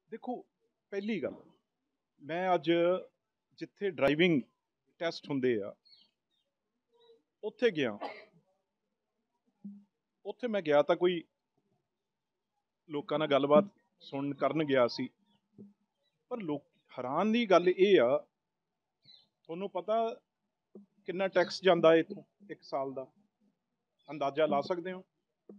देखो, पहली गल मैं अज जिथे ड्राइविंग टैसट होंदे आ उत्थे गया। उत्थे मैं गया तो कोई लोकां नाल गलबात सुन करन गया सी, पर लोग हैरान दी गल ये आ, तुहानूं पता किन्ना टैक्स जांदा इत्थों एक साल दा? अंदाजा ला सकदे हो?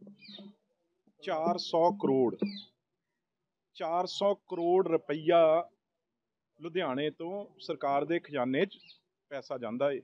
400 करोड़ 400 करोड़ रुपया लुधियाने तो सरकार दे खजाने च पैसा जांदा है।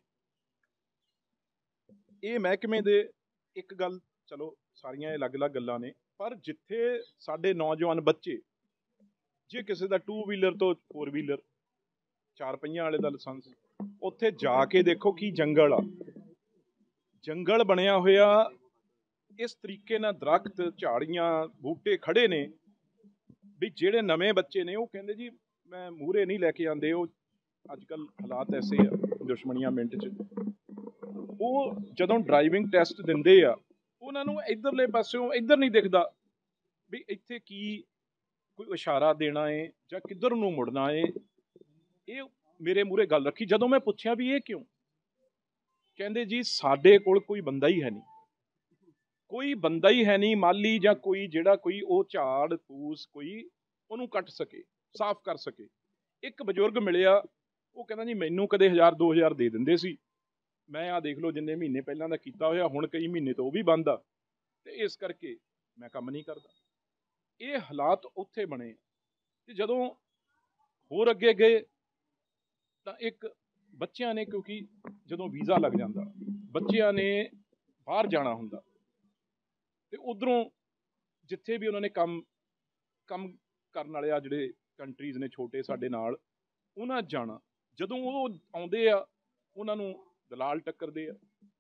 ये महकमे दे एक गल, चलो सारियां अलग अलग गल्लां ने, पर जिथे साडे नौजवान बच्चे जे किसी का 2 व्हीलर तो 4 व्हीलर 4 पहियां वाले का लाइसेंस, उत्थे जाके देखो कि जंगल आ, जंगल बनया होया इस तरीके नाल, दरख्त झाड़ियां बूटे खड़े ने भी जेड़े नवे बच्चे ने वो कहंदे जी मैं मूहरे नहीं लैके आंदे, वो अजकल हालात ऐसे आ दुश्मनियां मिंट च। वो जदों ड्राइविंग टैसट दिंदे आ उन्हां नूं इधरले पासियों इधर नहीं दिखदा भी इत्थे की कोई इशारा देना है जां किधर नूं मुड़ना है। ये मेरे मूहरे गल रखी, जदों मैं पुछया भी ये क्यों, कहंदे जी साडे कोल कोई बंदा ही है नहीं, कोई बंदा ही है नहीं माली जां कोई जिहड़ा कोई वो झाड़ फूस कोई ਉਹਨੂੰ ਕੱਟ सके साफ कर सके। एक बजुर्ग मिलिया, वो कहना जी मैनू कदे 1000-2000 दे दिंदे सी, मैं आ देख लो जिन्ने महीने पहलां दा कीता होया हुण कई महीने तो वो भी बंद आ, ते इस करके मैं काम नहीं करदा। ये हालात उत्थे बने ते जदों होर अगे गए तां एक बच्चियां ने, क्योंकि जदों वीज़ा लग जांदा बच्चियां ने बाहर जाना हुंदा ते उधरों जिथे भी उन्होंने ਕੰਮ ਕਰਨ ਵਾਲੇ ਆ ਜਿਹੜੇ ਕੰਟਰੀਜ਼ ਨੇ ਛੋਟੇ ਸਾਡੇ ਨਾਲ, ਉਹਨਾਂ ਜਾਣਾ, ਜਦੋਂ ਉਹ ਆਉਂਦੇ ਆ ਉਹਨਾਂ ਨੂੰ ਦਲਾਲ ਟੱਕਰਦੇ ਆ।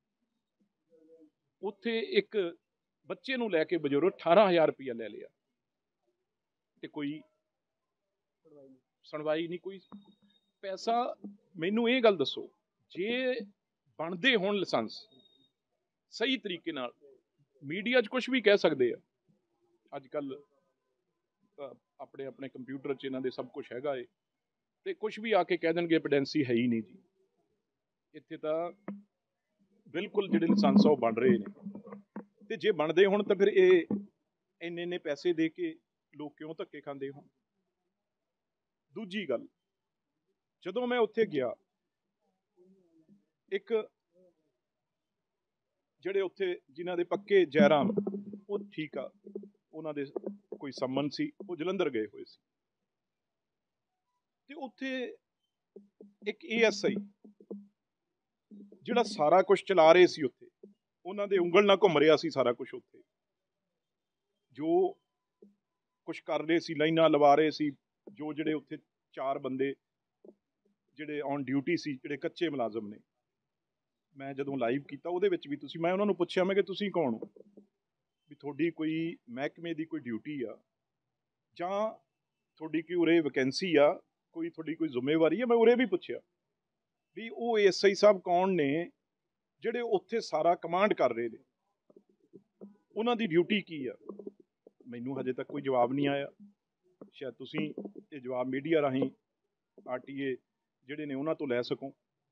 ਉੱਥੇ ਇੱਕ ਬੱਚੇ ਨੂੰ ਲੈ ਕੇ ਬਜ਼ੁਰਗ 18,000 ਰੁਪਇਆ ਲੈ ਲਿਆ ਤੇ ਕੋਈ ਸੁਣਵਾਈ ਨਹੀਂ, ਕੋਈ ਪੈਸਾ। ਮੈਨੂੰ ਇਹ ਗੱਲ ਦੱਸੋ, ਜੇ ਬਣਦੇ ਹੋਣ ਲਾਇਸੈਂਸ ਸਹੀ ਤਰੀਕੇ ਨਾਲ, ਮੀਡੀਆ 'ਚ ਕੁਛ ਵੀ ਕਹਿ ਸਕਦੇ ਆ ਅੱਜ ਕੱਲ੍ਹ, अपने अपने कंप्यूटर च इन्हां दे सब कुछ हैगा है, ते कुछ भी आके कह देणगे एविडेंसी है ही नहीं जी। इत्थे तां बिल्कुल जिहड़े लाइसेंस आ बन रहे ने, ते जे बनदे होण तां फिर ये इन्ने इन्ने पैसे दे के लोग क्यों धक्के खांदे होण। दूजी गल, जदों मैं उत्थे गया, एक जिहड़े उत्थे जिन्हां दे पक्के जयराम, वो ठीक आ, उन्हां दे कोई सम्मन सी, वो जलंधर गए हुए सी, ते उत्थे एक ASI जिहड़ा सारा कुछ चला रहे सी, उत्थे उन्हां दे उंगल नाल घुम रहा सी सारा कुछ, उत्थे जो कुछ कर रहे सी, लाइनां लवा रहे सी, जो जिहड़े उत्थे 4 बंदे जिहड़े ऑन ड्यूटी सी, जिहड़े कच्चे मुलाजम ने, मैं जदों लाइव कीता ਉਹਦੇ ਵਿੱਚ ਵੀ ਤੁਸੀਂ, मैं ਉਹਨਾਂ ਨੂੰ ਪੁੱਛਿਆ मैं कि ਤੁਸੀਂ कौन हो, भी थोड़ी कोई महकमे की कोई ड्यूटी आ जां थोड़ी कोई उरे वैकेंसी आ, कोई थोड़ी कोई जिम्मेवारी है। मैं उरे भी पूछया भी वो ASI साहब कौन ने जिहड़े उत्थे सारा कमांड कर रहे ने, उन्हां दी ड्यूटी की आ। मैनू हजे तक कोई जवाब नहीं आया, शायद तुसीं ये जवाब मीडिया राहीं RTA जिहड़े ने उन्हां तो लै सको।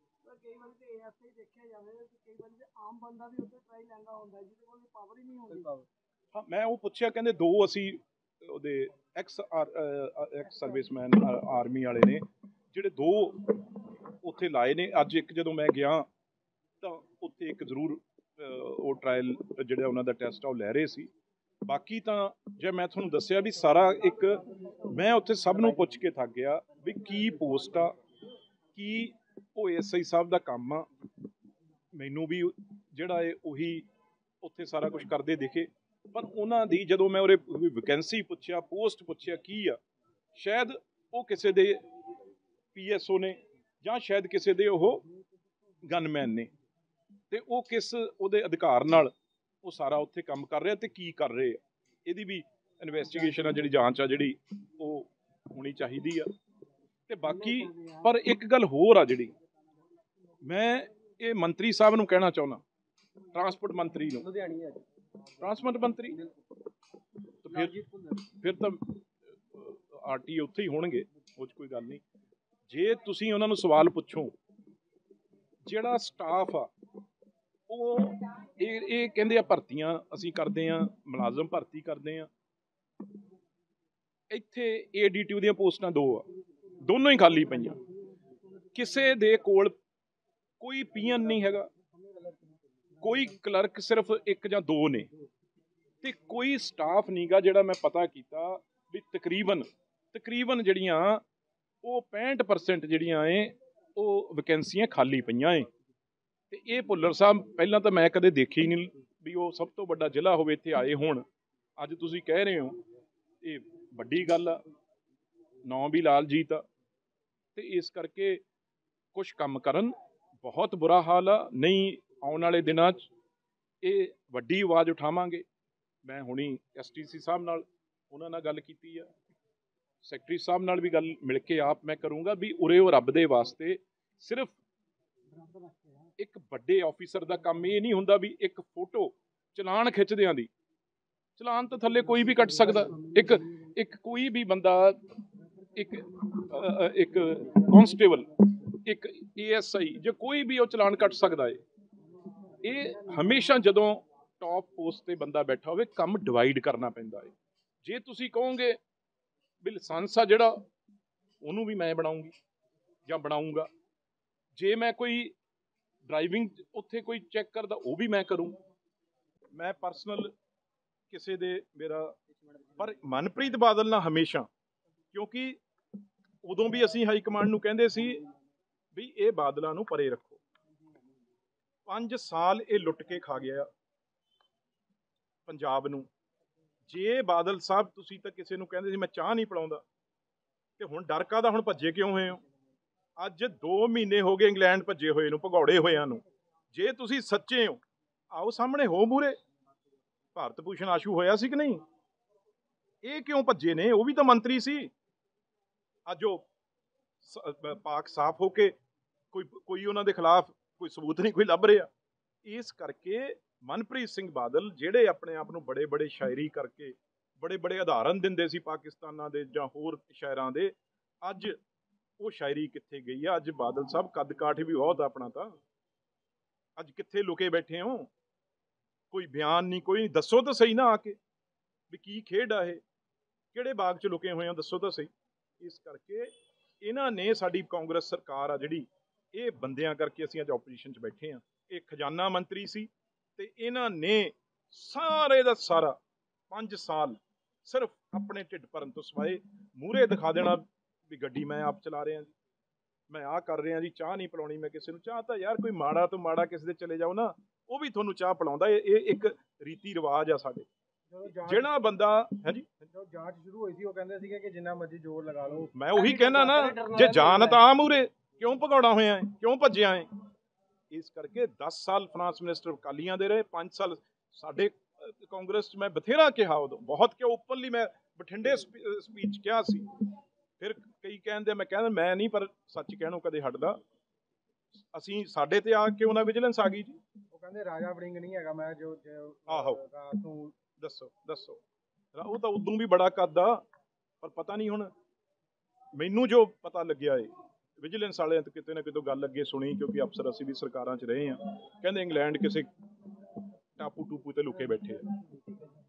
हाँ, मैं वो पुछया, कहंदे 2 असी ਉਹਦੇ ਐਕਸ ਸਰਵਿਸਮੈਨ ਆਰਮੀ ਵਾਲੇ ਨੇ ਜਿਹੜੇ 2 ਉੱਥੇ ਲਾਏ ਨੇ। ਅੱਜ ਇੱਕ ਜਦੋਂ ਮੈਂ ਗਿਆ ਤਾਂ ਉੱਥੇ ਇੱਕ ਜ਼ਰੂਰ ਉਹ ਟਰਾਇਲ ਜਿਹੜਾ ਉਹਨਾਂ ਦਾ ਟੈਸਟ ਆ ਉਹ ਲੈ ਰਹੇ ਸੀ। ਬਾਕੀ ਤਾਂ ਜੇ ਮੈਂ ਤੁਹਾਨੂੰ ਦੱਸਿਆ ਵੀ ਸਾਰਾ ਇੱਕ, ਮੈਂ ਉੱਥੇ ਸਭ ਨੂੰ ਪੁੱਛ ਕੇ ਥੱਕ ਗਿਆ ਵੀ ਕੀ ਪੋਸਟ ਆ, ਕੀ ਉਹ ASI ਸਾਹਿਬ ਦਾ ਕੰਮ ਆ। ਮੈਨੂੰ ਵੀ ਜਿਹੜਾ ਹੈ ਉਹੀ ਉੱਥੇ ਸਾਰਾ ਕੁਛ ਕਰਦੇ ਦਿਖੇ, पर उन्होंने जदों मैं उरे वैकेंसी पुछया, पोस्ट पुछया की आ, शायद वो किसी दे PSO ने जां शायद किसी दे वो गनमैन ने, ते वो किस उहदे अधिकार नाल वो सारा उत्थे काम कर रहे ते की कर रहे, इहदी भी इन्वेस्टिगेशन आ, जिहड़ी जांच आ, जिहड़ी वो होनी चाहिदी आ। ते बाकी पर एक गल होर आ, जिहड़ी मैं ये मंत्री साहब नूं कहना चाहुंदा, ट्रांसपोर्ट मंत्री नूं, ट्रांसपोर्ट मंत्री तो फिर तो ਆਰਟੀ ਉੱਥੇ ਹੀ ਹੋਣਗੇ, ਉਹ 'ਚ ਕੋਈ ਗੱਲ ਨਹੀਂ। ਜੇ ਤੁਸੀਂ ਉਹਨਾਂ ਨੂੰ ਸਵਾਲ ਪੁੱਛੋ, ਜਿਹੜਾ ਸਟਾਫ ਆ ਉਹ ਇਹ ਕਹਿੰਦੇ ਆ ਭਰਤੀਆਂ ਅਸੀਂ ਕਰਦੇ ਹਾਂ, ਮੁਲਾਜ਼ਮ ਭਰਤੀ ਕਰਦੇ ਹਾਂ। ਇੱਥੇ ADTO ਦੀਆਂ ਪੋਸਟਾਂ 2 ਆ, ਦੋਨੋਂ ਹੀ ਖਾਲੀ ਪਈਆਂ। ਕਿਸੇ ਦੇ ਕੋਲ ਕੋਈ ਪੀਐਨ ਨਹੀਂ ਹੈਗਾ, ਕੋਈ ਕਲਰਕ ਸਿਰਫ 1 ਜਾਂ 2 ਨੇ, ਤੇ ਕੋਈ ਸਟਾਫ ਨਹੀਂਗਾ। ਜਿਹੜਾ ਮੈਂ ਪਤਾ ਕੀਤਾ ਵੀ ਤਕਰੀਬਨ ਜਿਹੜੀਆਂ ਉਹ 65% ਜਿਹੜੀਆਂ ਏ ਉਹ ਵੈਕੈਂਸੀਆਂ ਖਾਲੀ ਪਈਆਂ ਏ। ਤੇ ਇਹ ਭੁੱਲਰ ਸਾਹਿਬ ਪਹਿਲਾਂ ਤਾਂ ਮੈਂ ਕਦੇ ਦੇਖੇ ਹੀ ਨਹੀਂ ਵੀ ਉਹ ਸਭ ਤੋਂ ਵੱਡਾ ਜ਼ਿਲ੍ਹਾ ਹੋਵੇ ਇੱਥੇ ਆਏ ਹੋਣ। ਅੱਜ ਤੁਸੀਂ ਕਹਿ ਰਹੇ ਹੋ, ਇਹ ਵੱਡੀ ਗੱਲ ਆ, ਨਾਂ ਵੀ ਲਾਲਜੀਤ ਆ, ਤੇ ਇਸ ਕਰਕੇ ਕੁਛ ਕੰਮ ਕਰਨ। ਬਹੁਤ ਬੁਰਾ ਹਾਲ ਆ, ਨਹੀਂ ਆਉਣ ਵਾਲੇ ਦਿਨਾਂ 'ਚ ਇਹ ਵੱਡੀ ਆਵਾਜ਼ ਉਠਾਵਾਂਗੇ। ਮੈਂ ਹੁਣੀ STC ਸਾਹਿਬ ਨਾਲ ਉਹਨਾਂ ਨਾਲ ਗੱਲ ਕੀਤੀ ਆ, ਸੈਕਟਰੀ ਸਾਹਿਬ ਨਾਲ ਵੀ ਗੱਲ ਮਿਲ ਕੇ ਆਪ ਮੈਂ ਕਰੂੰਗਾ ਵੀ ਉਰੇ ਉਹ ਰੱਬ ਦੇ ਵਾਸਤੇ ਸਿਰਫ ਇੱਕ ਵੱਡੇ ਆਫੀਸਰ ਦਾ ਕੰਮ ਇਹ ਨਹੀਂ ਹੁੰਦਾ ਵੀ ਇੱਕ ਫੋਟੋ ਚਲਾਨ ਖਿੱਚਦਿਆਂ ਦੀ, ਚਲਾਨ ਤਾਂ ਥੱਲੇ ਕੋਈ ਵੀ ਕੱਟ ਸਕਦਾ। ਇੱਕ ਕੋਈ ਵੀ ਬੰਦਾ, ਇੱਕ ਕਾਂਸਟੇਬਲ, ਇੱਕ ASI, ਜੇ ਕੋਈ ਵੀ ਉਹ ਚਲਾਨ ਕੱਟ ਸਕਦਾ ਏ। ਇਹ ਹਮੇਸ਼ਾ ਜਦੋਂ ਟੌਪ ਪੋਸਟ ਤੇ ਬੰਦਾ ਬੈਠਾ ਹੋਵੇ, ਕੰਮ ਡਿਵਾਈਡ ਕਰਨਾ ਪੈਂਦਾ ਏ। ਜੇ ਤੁਸੀਂ ਕਹੋਗੇ ਵੀ ਲਾਇਸੈਂਸ ਆ ਜਿਹੜਾ ਉਹਨੂੰ ਵੀ ਮੈਂ ਬਣਾਉਂਗੀ ਜਾਂ ਬਣਾਉਂਗਾ, ਜੇ ਮੈਂ ਕੋਈ ਡਰਾਈਵਿੰਗ ਉੱਥੇ ਕੋਈ ਚੈੱਕ ਕਰਦਾ ਉਹ ਵੀ ਮੈਂ ਕਰੂੰ। ਮੈਂ ਪਰਸਨਲ ਕਿਸੇ ਦੇ ਮੇਰਾ, ਪਰ ਮਨਪ੍ਰੀਤ ਬਾਦਲ ਨਾਲ ਹਮੇਸ਼ਾ, ਕਿਉਂਕਿ ਉਦੋਂ ਵੀ ਅਸੀਂ ਹਾਈ ਕਮਾਂਡ ਨੂੰ ਕਹਿੰਦੇ ਸੀ ਵੀ ਇਹ ਬਾਦਲਾਂ ਨੂੰ ਪਰੇ ਰੱਖੋ। 5 ਸਾਲ ਇਹ ਲੁੱਟ ਕੇ ਖਾ ਗਿਆ ਪੰਜਾਬ ਨੂੰ। ਜੇ ਬਾਦਲ ਸਾਹਿਬ ਤੁਸੀਂ ਤਾਂ ਕਿਸੇ ਨੂੰ ਕਹਿੰਦੇ ਸੀ ਮੈਂ ਚਾਹ ਨਹੀਂ ਪਿਲਾਉਂਦਾ, ਤੇ ਹੁਣ ਡਰ ਕਾਹਦਾ, ਹੁਣ ਭੱਜੇ ਕਿਉਂ ਹੋਏ ਹੋ? ਅੱਜ 2 ਮਹੀਨੇ ਹੋ ਗਏ ਇੰਗਲੈਂਡ ਭੱਜੇ ਹੋਏ ਨੂੰ, ਭਗੌੜੇ ਹੋਇਆਂ ਨੂੰ। ਜੇ ਤੁਸੀਂ ਸੱਚੇ ਹੋ, ਆਓ ਸਾਹਮਣੇ ਹੋ ਮੂਰੇ। ਭਾਰਤ ਭੂਸ਼ਣ ਆਸ਼ੂ ਹੋਇਆ ਸੀ ਕਿ ਨਹੀਂ? ਇਹ ਕਿਉਂ ਭੱਜੇ ਨੇ? ਉਹ ਵੀ ਤਾਂ ਮੰਤਰੀ ਸੀ। ਅੱਜ ਉਹ ਪਾਕ ਸਾਫ਼ ਹੋ ਕੇ ਕੋਈ ਉਹਨਾਂ ਦੇ ਖਿਲਾਫ ਕੋਈ ਸਬੂਤ ਨਹੀਂ ਕੋਈ ਲੱਭ ਰਿਹਾ। ਇਸ ਕਰਕੇ ਮਨਪ੍ਰੀਤ ਸਿੰਘ ਬਾਦਲ, ਜਿਹੜੇ ਆਪਣੇ ਆਪ ਨੂੰ ਬੜੇ ਬੜੇ ਸ਼ਾਇਰੀ ਕਰਕੇ ਬੜੇ ਬੜੇ ਉਦਾਹਰਨ ਦਿੰਦੇ ਸੀ ਪਾਕਿਸਤਾਨਾਂ ਦੇ ਜਾਂ ਹੋਰ ਸ਼ਾਇਰਾਂ ਦੇ, ਅੱਜ ਉਹ ਸ਼ਾਇਰੀ ਕਿੱਥੇ ਗਈ ਆ? ਅੱਜ ਬਾਦਲ ਸਾਹਿਬ ਕੱਦ ਕਾਠ ਵੀ ਬਹੁਤ ਆਪਣਾ, ਤਾਂ ਅੱਜ ਕਿੱਥੇ ਲੁਕੇ ਬੈਠੇ ਹੋ? ਕੋਈ ਬਿਆਨ ਨਹੀਂ, ਕੋਈ ਨਹੀਂ। ਦੱਸੋ ਤਾਂ ਸਹੀ ਨਾ ਆ ਕੇ ਵੀ ਕੀ ਖੇਡ ਆ ਇਹ, ਕਿਹੜੇ ਬਾਗ 'ਚ ਲੁਕੇ ਹੋਏ ਆ, ਦੱਸੋ ਤਾਂ ਸਹੀ। ਇਸ ਕਰਕੇ ਇਹਨਾਂ ਨੇ ਸਾਡੀ ਕਾਂਗਰਸ ਸਰਕਾਰ ਆ ਜਿਹੜੀ, ਇਹ ਬੰਦਿਆਂ ਕਰਕੇ ਅਸੀਂ ਅੱਜ ਆਪੋਜੀਸ਼ਨ 'ਚ ਬੈਠੇ ਹਾਂ। ਇਹ ਖਜ਼ਾਨਾ ਮੰਤਰੀ ਸੀ, ਤੇ ਇਹਨਾਂ ਨੇ ਸਾਰੇ ਦਾ ਸਾਰਾ 5 ਸਾਲ ਸਿਰਫ ਆਪਣੇ ਢਿੱਡ ਭਰਨ ਤੋਂ ਸਿਵਾਏ ਮੂਹਰੇ ਦਿਖਾ ਦੇਣਾ ਵੀ ਗੱਡੀ ਮੈਂ ਆਪ ਚਲਾ ਰਿਹਾ ਜੀ, ਮੈਂ ਆਹ ਕਰ ਰਿਹਾ ਜੀ, ਚਾਹ ਨਹੀਂ ਪਿਲਾਉਣੀ ਮੈਂ ਕਿਸੇ ਨੂੰ। ਚਾਹ ਤਾਂ ਯਾਰ ਕੋਈ ਮਾੜਾ ਤੋਂ ਮਾੜਾ ਕਿਸੇ ਦੇ ਚਲੇ ਜਾਓ ਨਾ, ਉਹ ਵੀ ਤੁਹਾਨੂੰ ਚਾਹ ਪਿਲਾਉਂਦਾ। ਇਹ ਇੱਕ ਰੀਤੀ ਰਿਵਾਜ ਆ ਸਾਡੇ। ਜਿਹੜਾ ਬੰਦਾ, ਹਾਂਜੀ, ਜਾਂਚ ਸ਼ੁਰੂ ਹੋਈ ਸੀ ਉਹ ਕਹਿੰਦੇ ਸੀਗੇ ਕਿ ਜਿੰਨਾ ਮਰਜ਼ੀ ਜ਼ੋਰ ਲਗਾ ਲਓ। ਮੈਂ ਉਹੀ ਕਹਿਣਾ ਨਾ, ਜੇ ਜਾਨ ਤਾਂ ਆ ਮੂਹਰੇ, ਕਿਉਂ ਭਗੌੜਾ ਹੋਇਆ, ਕਿਉਂ ਭੱਜਿਆ ਹੈ? ਇਸ ਕਰਕੇ 10 ਸਾਲ ਫਾਈਨਾਂਸ ਮਿਨਿਸਟਰ ਅਕਾਲੀਆਂ ਦੇ ਰਹੇ, 5 ਸਾਲ ਸਾਡੇ ਕਾਂਗਰਸ 'ਚ। ਮੈਂ ਬਥੇਰਾ ਕਿਹਾ ਉਦੋਂ, ਬਹੁਤ ਕਿਹਾ, ਓਪਨਲੀ ਮੈਂ ਬਠਿੰਡੇ ਸਪੀਚ ਕਿਹਾ ਸੀ। ਫਿਰ ਕਈ ਕਹਿੰਦੇ, ਮੈਂ ਕਹਿੰਦਾ ਮੈਂ ਨਹੀਂ, ਪਰ ਸੱਚ ਕਹਿਣੋਂ ਕਦੇ ਹਟਦਾ। ਅਸੀਂ ਸਾਡੇ ਤੇ ਆ ਕੇ ਉਹਨਾਂ ਵਿਜੀਲੈਂਸ ਆ ਗਈ ਜੀ। ਉਹ ਕਹਿੰਦੇ ਰਾਜਾ ਵੜਿੰਗ ਨਹੀਂ ਹੈਗਾ ਮੈਂ ਜੋ ਆਹੋ ਤੂੰ ਦੱਸੋ ਉਹ ਤਾਂ ਉਦੋਂ ਵੀ ਬੜਾ ਕੱਦ ਆ, ਪਰ ਪਤਾ ਨਹੀਂ ਹੁਣ ਮੈਨੂੰ ਜੋ ਪਤਾ ਲੱਗਿਆ ਏ ਵਿਜੀਲੈਂਸ ਵਾਲਿਆਂ ਤੇ ਕਿਤੇ ਨਾ ਕਿਤੇ ਗੱਲ ਅੱਗੇ ਸੁਣੀ, ਕਿਉਂਕਿ ਅਫਸਰ ਅਸੀਂ ਵੀ ਸਰਕਾਰਾਂ 'ਚ ਰਹੇ ਹਾਂ, ਕਹਿੰਦੇ ਇੰਗਲੈਂਡ ਕਿਸੇ ਟਾਪੂ ਟੂਪੂ ਤੇ ਲੁਕੇ ਬੈਠੇ ਆ।